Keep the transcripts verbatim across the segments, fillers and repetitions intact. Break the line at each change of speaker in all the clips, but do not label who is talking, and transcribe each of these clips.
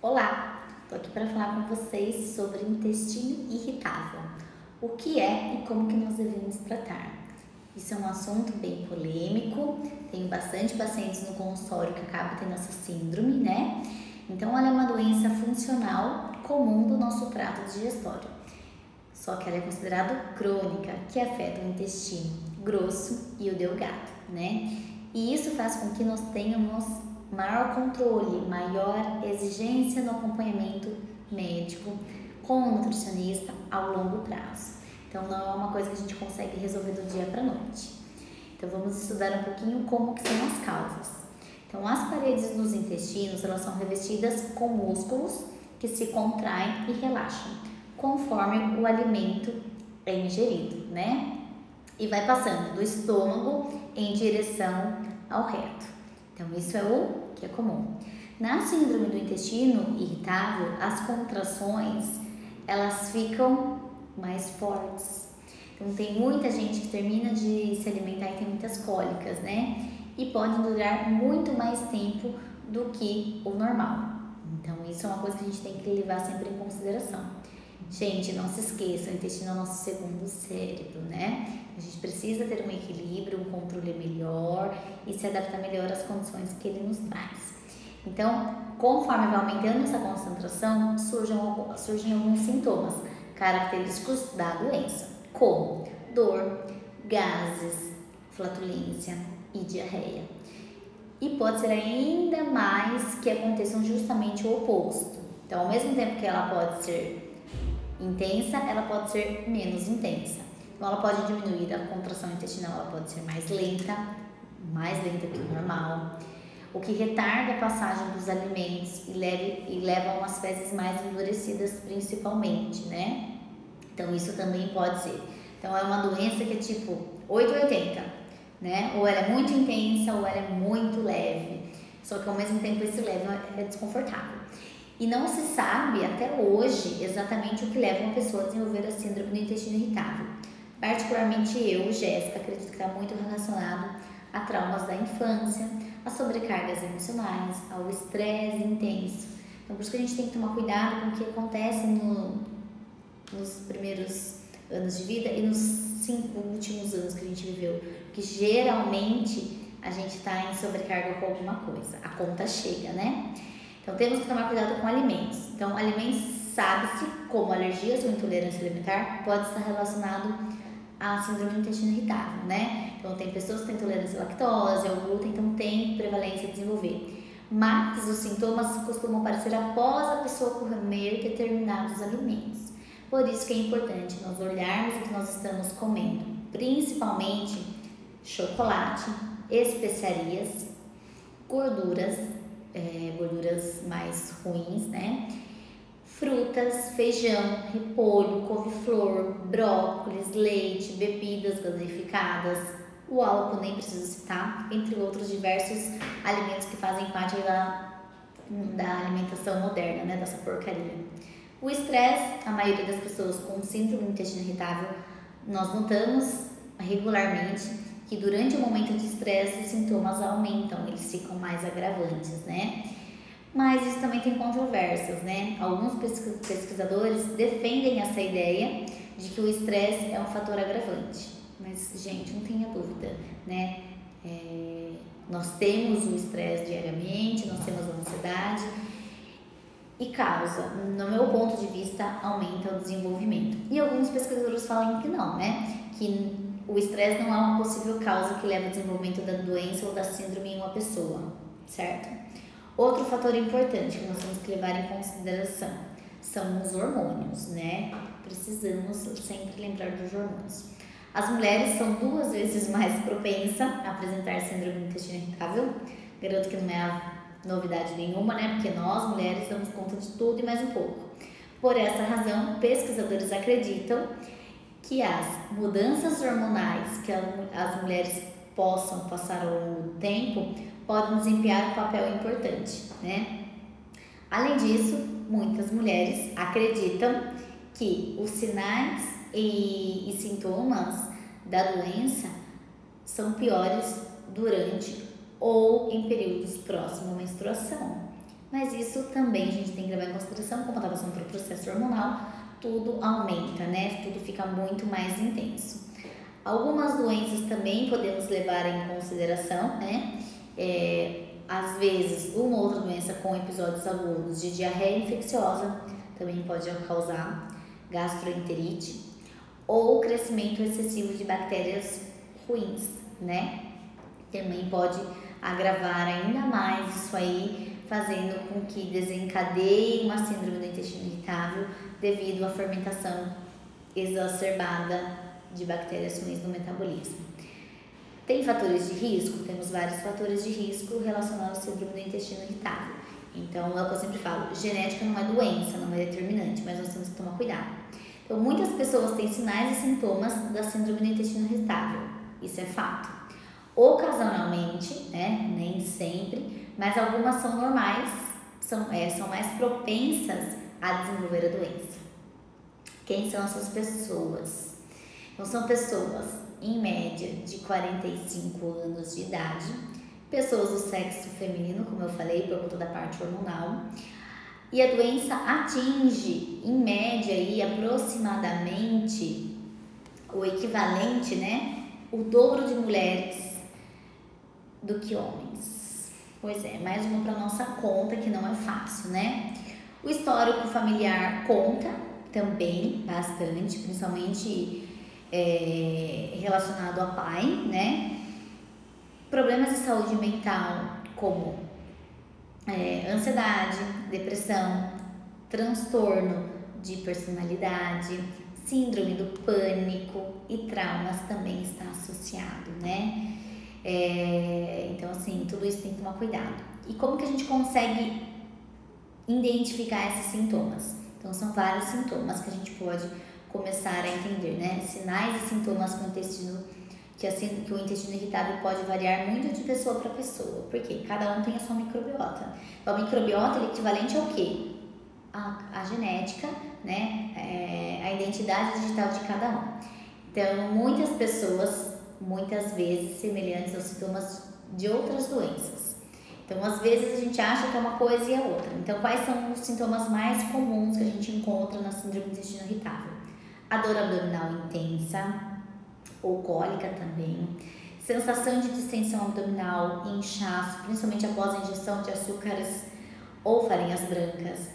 Olá, estou aqui para falar com vocês sobre intestino irritável. O que é e como que nós devemos tratar? Isso é um assunto bem polêmico, tenho bastante pacientes no consultório que acabam tendo essa síndrome, né? Então, ela é uma doença funcional comum do nosso trato digestório. Só que ela é considerada crônica, que afeta o intestino grosso e o delgado, né? E isso faz com que nós tenhamos maior controle, maior exigência no acompanhamento médico com o nutricionista ao longo prazo. Então, não é uma coisa que a gente consegue resolver do dia para a noite. Então, vamos estudar um pouquinho como que são as causas. Então, as paredes dos intestinos, elas são revestidas com músculos que se contraem e relaxam conforme o alimento é ingerido, né? E vai passando do estômago em direção ao reto. Então, isso é o que é comum. Na síndrome do intestino irritável, as contrações, elas ficam mais fortes. Então, tem muita gente que termina de se alimentar e tem muitas cólicas, né? E podem durar muito mais tempo do que o normal. Então, isso é uma coisa que a gente tem que levar sempre em consideração. Gente, não se esqueça, o intestino é o nosso segundo cérebro, né? A gente precisa ter um equilíbrio, um controle melhor e se adaptar melhor às condições que ele nos traz. Então, conforme vai aumentando essa concentração, surgem, surgem alguns sintomas característicos da doença, como dor, gases, flatulência e diarreia. E pode ser ainda mais que aconteçam justamente o oposto. Então, ao mesmo tempo que ela pode ser intensa, ela pode ser menos intensa. Então, ela pode diminuir, a contração intestinal ela pode ser mais lenta, mais lenta que o normal, o que retarda a passagem dos alimentos e, leve, e leva a umas fezes mais endurecidas principalmente, né? Então, isso também pode ser. Então, é uma doença que é tipo oito ou oitenta, né? Ou ela é muito intensa ou ela é muito leve. Só que, ao mesmo tempo, esse leve é desconfortável. E não se sabe até hoje exatamente o que leva uma pessoa a desenvolver a síndrome do intestino irritável. Particularmente eu, Jéssica, acredito que está muito relacionado a traumas da infância, a sobrecargas emocionais, ao estresse intenso. Então, por isso que a gente tem que tomar cuidado com o que acontece no, nos primeiros anos de vida e nos cinco últimos anos que a gente viveu. Porque geralmente a gente está em sobrecarga com alguma coisa. A conta chega, né? Então, temos que tomar cuidado com alimentos. Então, alimentos, sabe-se, como alergias ou intolerância alimentar, pode estar relacionado à síndrome do intestino irritável, né? Então, tem pessoas que têm intolerância à lactose, ao glúten, então tem prevalência a desenvolver. Mas os sintomas costumam aparecer após a pessoa comer determinados alimentos. Por isso que é importante nós olharmos o que nós estamos comendo, principalmente chocolate, especiarias, gorduras, É, gorduras mais ruins, né? Frutas, feijão, repolho, couve-flor, brócolis, leite, bebidas gaseificadas, o álcool nem preciso citar, entre outros diversos alimentos que fazem parte da, da alimentação moderna, né? Dessa porcaria. O estresse, a maioria das pessoas com síndrome do intestino irritável, nós notamos regularmente que durante o momento de estresse os sintomas aumentam, eles ficam mais agravantes, né? Mas isso também tem controvérsias, né? Alguns pesquisadores defendem essa ideia de que o estresse é um fator agravante. Mas, gente, não tenha dúvida, né? É, nós temos o estresse diariamente, nós temos a ansiedade e causa, no meu ponto de vista, aumenta o desenvolvimento. E alguns pesquisadores falam que não, né? Que o estresse não é uma possível causa que leva ao desenvolvimento da doença ou da síndrome em uma pessoa, certo? Outro fator importante que nós temos que levar em consideração são os hormônios, né? Precisamos sempre lembrar dos hormônios. As mulheres são duas vezes mais propensas a apresentar síndrome do intestino irritável. Garanto que não é novidade nenhuma, né? Porque nós, mulheres, damos conta de tudo e mais um pouco. Por essa razão, pesquisadores acreditam que as mudanças hormonais que as mulheres possam passar ao longo do tempo podem desempenhar um papel importante, né? Além disso, muitas mulheres acreditam que os sinais e, e sintomas da doença são piores durante ou em períodos próximos à menstruação. mas isso também a gente tem que levar em consideração, como está passando pelo processo hormonal, tudo aumenta, né? Tudo fica muito mais intenso. Algumas doenças também podemos levar em consideração, né? É, às vezes, uma outra doença com episódios agudos de diarreia infecciosa também pode causar gastroenterite ou crescimento excessivo de bactérias ruins, né? Também pode agravar ainda mais isso aí, fazendo com que desencadeie uma síndrome do intestino irritável devido à fermentação exacerbada de bactérias ruins no metabolismo. Tem fatores de risco? Temos vários fatores de risco relacionados à síndrome do intestino irritável. Então, é o que eu sempre falo, genética não é doença, não é determinante, mas nós temos que tomar cuidado. Então, muitas pessoas têm sinais e sintomas da síndrome do intestino irritável, isso é fato. Ocasionalmente, né, nem sempre, mas algumas são normais, são, é, são mais propensas a desenvolver a doença. Quem são essas pessoas? Então, são pessoas, em média, de quarenta e cinco anos de idade, pessoas do sexo feminino, como eu falei, por conta da parte hormonal, e a doença atinge, em média, aí, aproximadamente, o equivalente, né, o dobro de mulheres do que homens. Pois é, mais uma para nossa conta, que não é fácil, né? O histórico familiar conta também bastante, principalmente é, relacionado ao pai, né? Problemas de saúde mental, como é, ansiedade, depressão, transtorno de personalidade, síndrome do pânico e traumas também está associado, né? É, então, assim, tudo isso tem que tomar cuidado. E como que a gente consegue identificar esses sintomas? Então, são vários sintomas que a gente pode começar a entender, né? Sinais e sintomas com o intestino, que, assim, que o intestino irritável pode variar muito de pessoa para pessoa, porque cada um tem a sua microbiota. Então, a microbiota é equivalente ao quê? A, a genética, né? É, a identidade digital de cada um. Então, muitas pessoas, muitas vezes, semelhantes aos sintomas de outras doenças. Então, às vezes, a gente acha que é uma coisa e é outra. Então, quais são os sintomas mais comuns que a gente encontra na síndrome do intestino irritável? A dor abdominal intensa, ou cólica também, sensação de distensão abdominal, inchaço, principalmente após a ingestão de açúcares ou farinhas brancas.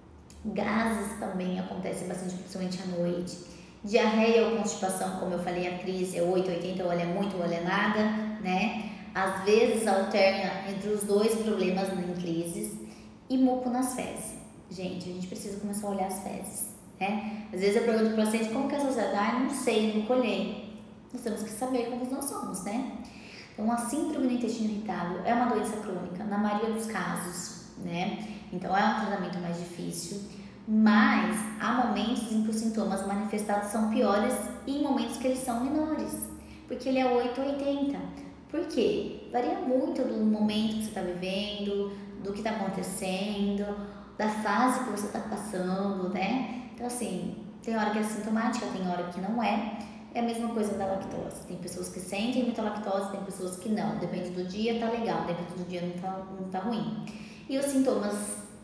Gases também acontecem bastante, principalmente à noite. Diarreia ou constipação, como eu falei, a crise é oito, oitenta, ou é muito ou é nada, né? Às vezes alterna entre os dois problemas em crises. E muco nas fezes. Gente, a gente precisa começar a olhar as fezes, né? Às vezes eu pergunto para o paciente, como que é a sociedade? Ah, não sei, não colhei. Nós temos que saber como nós somos, né? Então, a síndrome do intestino irritável é uma doença crônica, na maioria dos casos, né? Então, é um tratamento mais difícil, mas há momentos em que os sintomas manifestados são piores e em momentos que eles são menores, porque ele é oito ou oitenta. Por quê? Varia muito do momento que você está vivendo, do que está acontecendo, da fase que você está passando, né? Então, assim, tem hora que é sintomática, tem hora que não é. É a mesma coisa da lactose. Tem pessoas que sentem muita lactose, tem pessoas que não. Depende do dia, tá legal. Depende do dia, não tá, não tá ruim. E os sintomas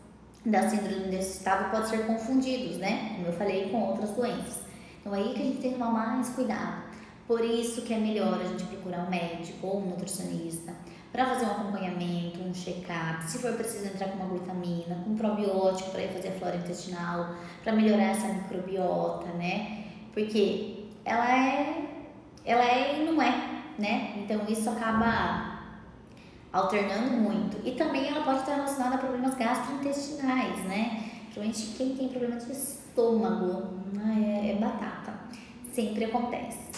da síndrome do intestino irritável podem ser confundidos, né? Como eu falei, com outras doenças. Então, aí que a gente tem que tomar mais cuidado. Por isso que é melhor a gente procurar um médico ou um nutricionista para fazer um acompanhamento, um check-up, se for preciso entrar com uma glutamina, com um probiótico para ir fazer a flora intestinal, para melhorar essa microbiota, né? Porque ela é, ela é e não é, né? Então isso acaba alternando muito. E também ela pode estar relacionada a problemas gastrointestinais, né? Principalmente quem tem problema de estômago, é, é batata, sempre acontece.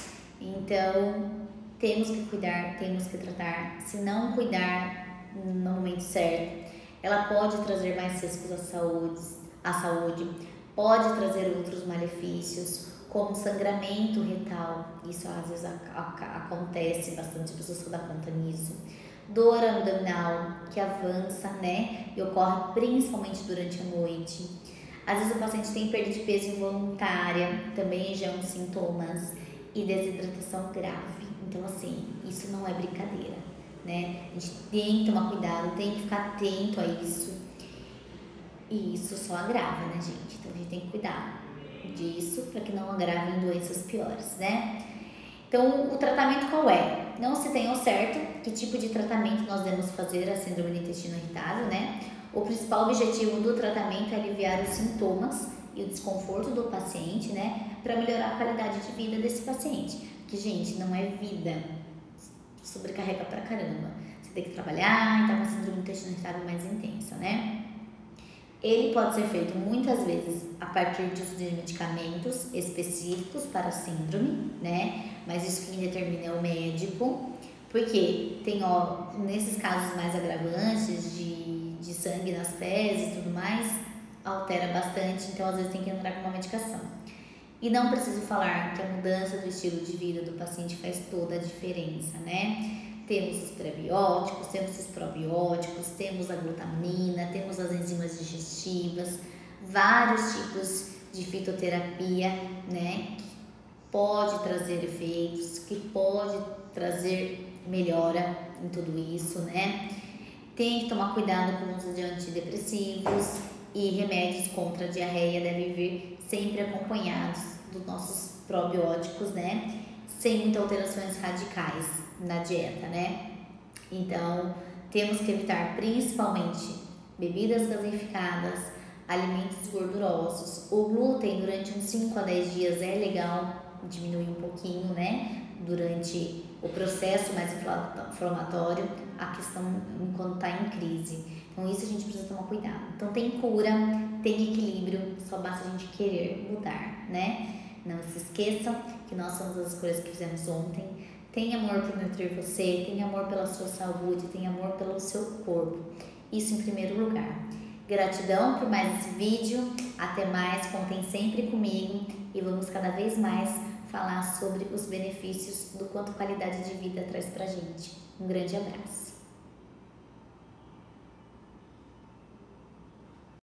Então, temos que cuidar, temos que tratar. Se não cuidar no momento certo, ela pode trazer mais riscos à saúde, à saúde, pode trazer outros malefícios, como sangramento retal. Isso às vezes a, a, acontece, bastante pessoas que dão conta nisso. Dor abdominal, que avança, né? E ocorre principalmente durante a noite. Às vezes o paciente tem perda de peso involuntária, também já é um sintomas. E desidratação grave. Então, assim, isso não é brincadeira, né? A gente tem que tomar cuidado, tem que ficar atento a isso. E isso só agrava, né, gente? Então a gente tem que cuidar disso para que não agravem doenças piores, né? Então, o tratamento qual é? Não se tem ao certo que tipo de tratamento nós devemos fazer a síndrome do intestino irritável, né? O principal objetivo do tratamento é aliviar os sintomas e o desconforto do paciente, né? Para melhorar a qualidade de vida desse paciente. Porque, gente, não é vida. Sobrecarrega pra caramba. Você tem que trabalhar e tá com a síndrome do intestino irritável mais intensa, né? Ele pode ser feito muitas vezes a partir de uso de medicamentos específicos para a síndrome, né? Mas isso quem determina é o médico, porque tem, ó, nesses casos mais agravantes de, de sangue nas fezes e tudo mais, altera bastante, então às vezes tem que entrar com uma medicação. E não preciso falar que a mudança do estilo de vida do paciente faz toda a diferença, né? Temos os prebióticos, temos os probióticos, temos a glutamina, temos as enzimas digestivas, vários tipos de fitoterapia, né? Que pode trazer efeitos, que pode trazer melhora em tudo isso, né? Tem que tomar cuidado com o uso de antidepressivos e remédios contra a diarreia devem vir sempre acompanhados dos nossos probióticos, né? Sem muitas alterações radicais na dieta, né? Então, temos que evitar principalmente bebidas gaseificadas, alimentos gordurosos. O glúten durante uns cinco a dez dias é legal diminuir um pouquinho, né? Durante o processo mais inflamatório, a questão quando está em crise. Então, isso a gente precisa tomar cuidado. Então, tem cura, tem equilíbrio, só basta a gente querer mudar, né? Não se esqueçam que nós somos as escolhas que fizemos ontem. Tenha amor por nutrir você, tenha amor pela sua saúde, tenha amor pelo seu corpo. Isso em primeiro lugar. Gratidão por mais esse vídeo. Até mais, contem sempre comigo e vamos cada vez mais falar sobre os benefícios do quanto qualidade de vida traz pra gente. Um grande abraço.